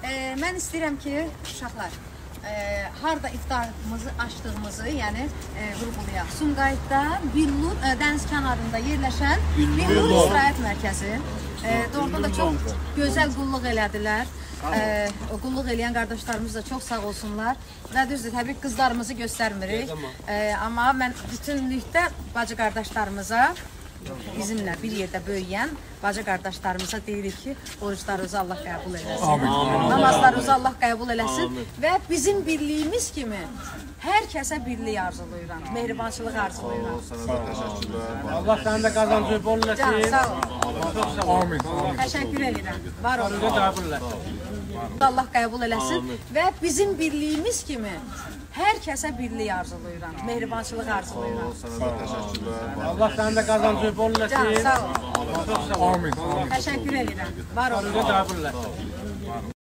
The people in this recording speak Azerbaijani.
Mən istəyirəm ki, uşaqlar, harda iftarımızı açdığımızı, yəni vurğulayaq. Sumqayıtda Billur dəniz kənarında yerləşən Billur İstirahət Mərkəzi. Doğrudan da çox gözəl qulluq elədilər. Qulluq eləyən qardaşlarımız da çox sağ olsunlar. Və düzdür, təbii qızlarımızı göstərmirik. Amma mən bütünlükdə bacı qardaşlarımıza, bizimlə bir yerdə böyüyən bacı qardaşlarımıza deyirik ki, oruçlarınızı Allah qəbul eləsin. Namazlarınızı Allah qəbul eləsin. Və bizim birliyimiz kimi hər kəsə birlik arzulayıram, mehribançılıq arzulayıram. Allah sənin də qazancını bol eləsin. Sağ ol. Amin. Təşəkkür edirəm. Var olun. Qəbul eləsin. Allah qəbul eləsin. Və bizim birliyimiz kimi hər kəsə birlik arzulayıram, mehribançılıq arzulayıram. Allah sənin də qazancını bol eləsin. Sağ ol. Amin. Təşəkkür edirəm. Var olun. Qəbul eləsin.